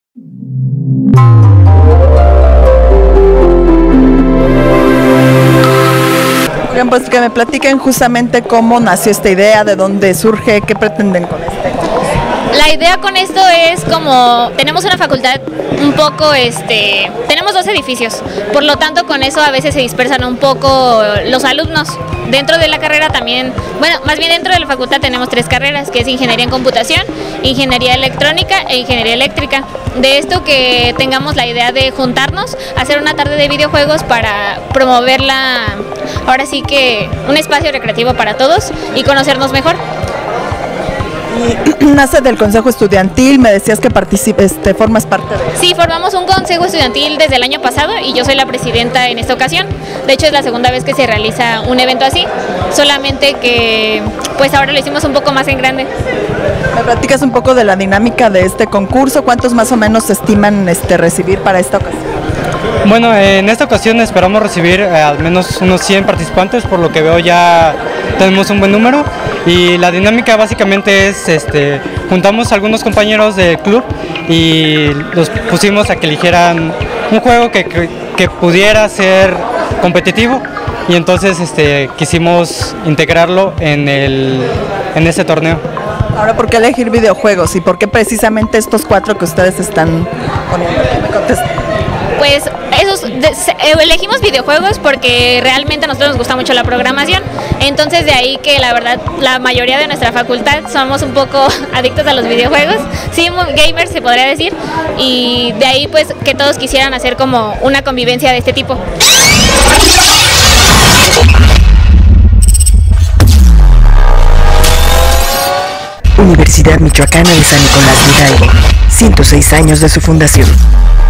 Bien, pues que me platiquen justamente cómo nació esta idea, de dónde surge, qué pretenden con este. La idea con esto es como tenemos una facultad un poco, tenemos 2 edificios, por lo tanto con eso a veces se dispersan un poco los alumnos. Dentro de la carrera también, bueno, más bien dentro de la facultad tenemos 3 carreras, que es Ingeniería en Computación, Ingeniería Electrónica e Ingeniería Eléctrica. De esto que tengamos la idea de juntarnos, hacer una tarde de videojuegos para promover ahora sí que un espacio recreativo para todos y conocernos mejor. Y nace del Consejo Estudiantil, me decías que formas parte de... Sí, formamos un consejo estudiantil desde el año pasado y yo soy la presidenta en esta ocasión. De hecho es la segunda vez que se realiza un evento así, solamente que pues ahora lo hicimos un poco más en grande. ¿Me platicas un poco de la dinámica de este concurso? ¿Cuántos más o menos se estiman recibir para esta ocasión? Bueno, en esta ocasión esperamos recibir al menos unos 100 participantes, por lo que veo ya tenemos un buen número. Y la dinámica básicamente es, juntamos a algunos compañeros del club y los pusimos a que eligieran un juego que pudiera ser competitivo, y entonces quisimos integrarlo en este torneo. Ahora, ¿por qué elegir videojuegos y por qué precisamente estos 4 que ustedes están poniendo? ¿Qué me contestan? Pues elegimos videojuegos porque realmente a nosotros nos gusta mucho la programación, entonces de ahí que la verdad la mayoría de nuestra facultad somos un poco adictos a los videojuegos, sí, gamers se podría decir, y de ahí pues que todos quisieran hacer como una convivencia de este tipo. Universidad Michoacana de San Nicolás de Hidalgo, 106 años de su fundación.